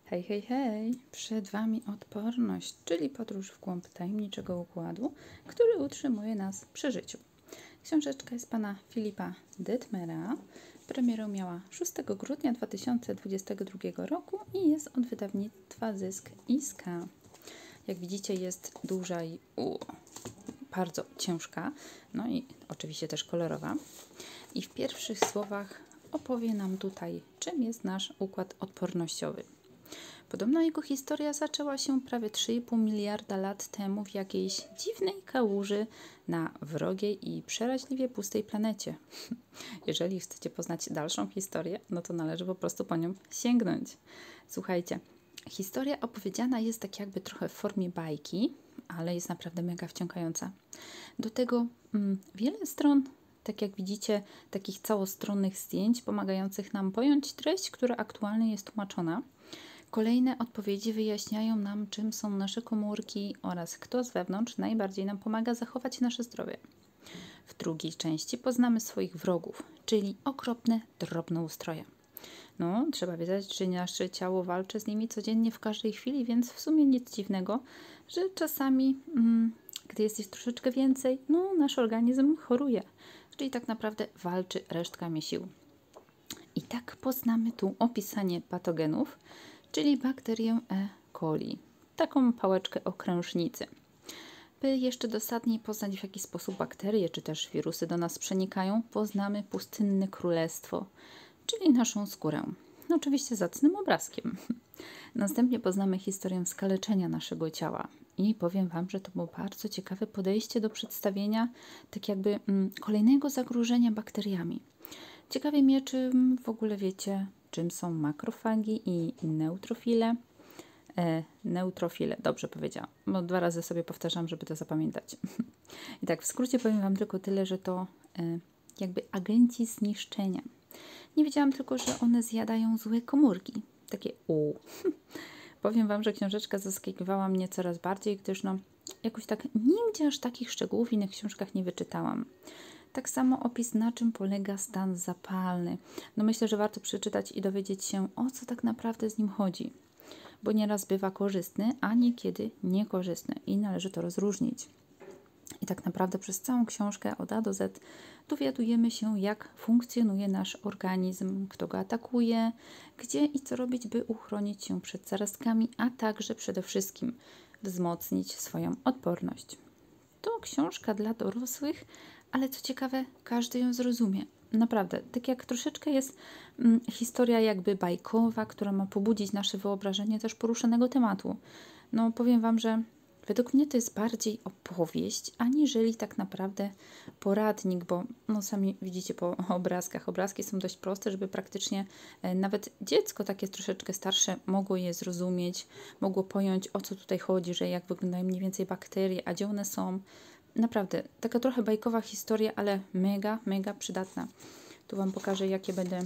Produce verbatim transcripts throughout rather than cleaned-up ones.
Hej, hej, hej! Przed Wami Odporność, czyli podróż w głąb tajemniczego układu, który utrzymuje nas przy życiu. Książeczka jest pana Filipa Detmera. Premierę miała szóstego grudnia dwa tysiące dwudziestego drugiego roku i jest od wydawnictwa Zysk Iska. Jak widzicie, jest duża i u, bardzo ciężka, no i oczywiście też kolorowa. I w pierwszych słowach opowie nam tutaj, czym jest nasz układ odpornościowy. Podobno jego historia zaczęła się prawie trzy i pół miliarda lat temu w jakiejś dziwnej kałuży na wrogiej i przeraźliwie pustej planecie. Jeżeli chcecie poznać dalszą historię, no to należy po prostu po nią sięgnąć. Słuchajcie, historia opowiedziana jest tak jakby trochę w formie bajki, ale jest naprawdę mega wciągająca. Do tego mm, wiele stron, tak jak widzicie, takich całostronnych zdjęć pomagających nam pojąć treść, która aktualnie jest tłumaczona. Kolejne odpowiedzi wyjaśniają nam, czym są nasze komórki oraz kto z wewnątrz najbardziej nam pomaga zachować nasze zdrowie. W drugiej części poznamy swoich wrogów, czyli okropne drobnoustroje. No, trzeba wiedzieć, że nasze ciało walczy z nimi codziennie w każdej chwili, więc w sumie nic dziwnego, że czasami, mm, gdy jest ich troszeczkę więcej, no, nasz organizm choruje, czyli tak naprawdę walczy resztkami sił. I tak poznamy tu opisanie patogenów, czyli bakterię E. coli, taką pałeczkę okrężnicy. By jeszcze dosadniej poznać, w jaki sposób bakterie czy też wirusy do nas przenikają, poznamy pustynne królestwo, czyli naszą skórę. No, oczywiście zacnym obrazkiem. Następnie poznamy historię skaleczenia naszego ciała i powiem Wam, że to było bardzo ciekawe podejście do przedstawienia tak jakby mm, kolejnego zagrożenia bakteriami. Ciekawie mnie, czy w ogóle wiecie, czym są makrofagi i neutrofile. E, neutrofile, dobrze powiedziałam, bo dwa razy sobie powtarzam, żeby to zapamiętać. I tak w skrócie powiem Wam tylko tyle, że to e, jakby agenci zniszczenia. Nie wiedziałam tylko, że one zjadają złe komórki. Takie u. Powiem Wam, że książeczka zaskakiwała mnie coraz bardziej, gdyż no jakoś tak nigdzie aż takich szczegółów w innych książkach nie wyczytałam. Tak samo opis, na czym polega stan zapalny. No myślę, że warto przeczytać i dowiedzieć się, o co tak naprawdę z nim chodzi. Bo nieraz bywa korzystny, a niekiedy niekorzystny i należy to rozróżnić. I tak naprawdę przez całą książkę od A do Z dowiadujemy się, jak funkcjonuje nasz organizm, kto go atakuje, gdzie i co robić, by uchronić się przed zarazkami, a także przede wszystkim wzmocnić swoją odporność. To książka dla dorosłych, ale co ciekawe, każdy ją zrozumie. Naprawdę, tak jak troszeczkę jest mm, historia jakby bajkowa, która ma pobudzić nasze wyobrażenie też poruszonego tematu. No powiem Wam, że według mnie to jest bardziej opowieść, aniżeli tak naprawdę poradnik, bo no sami widzicie po obrazkach. Obrazki są dość proste, żeby praktycznie e, nawet dziecko takie troszeczkę starsze mogło je zrozumieć, mogło pojąć, o co tutaj chodzi, że jak wyglądają mniej więcej bakterie, a gdzie one są. Naprawdę, taka trochę bajkowa historia, ale mega, mega przydatna. Tu Wam pokażę, jakie będę,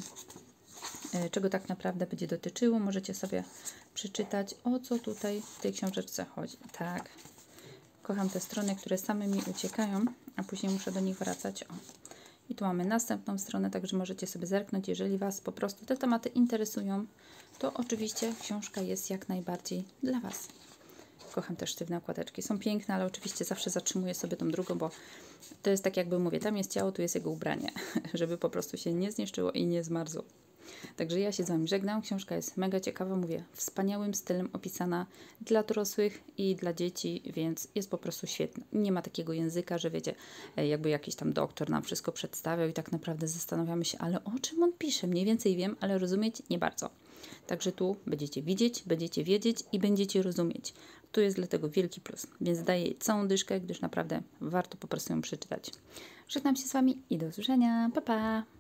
e, czego tak naprawdę będzie dotyczyło. Możecie sobie przeczytać, o co tutaj w tej książeczce chodzi. Tak, kocham te strony, które same mi uciekają, a później muszę do nich wracać. O. I tu mamy następną stronę, także możecie sobie zerknąć, jeżeli Was po prostu te tematy interesują, to oczywiście książka jest jak najbardziej dla Was. Kocham też sztywne okładeczki. Są piękne, ale oczywiście zawsze zatrzymuję sobie tą drugą, bo to jest tak jakby mówię, tam jest ciało, tu jest jego ubranie, żeby po prostu się nie zniszczyło i nie zmarzło. Także ja się z Wami żegnam. Książka jest mega ciekawa, mówię, wspaniałym stylem opisana dla dorosłych i dla dzieci, więc jest po prostu świetna. Nie ma takiego języka, że wiecie, jakby jakiś tam doktor nam wszystko przedstawiał i tak naprawdę zastanawiamy się, ale o czym on pisze? Mniej więcej wiem, ale rozumieć nie bardzo. Także tu będziecie widzieć, będziecie wiedzieć i będziecie rozumieć. Tu jest dlatego wielki plus, więc daję jej całą dyszkę, gdyż naprawdę warto po prostu ją przeczytać. Żegnam się z Wami i do usłyszenia. Pa, pa!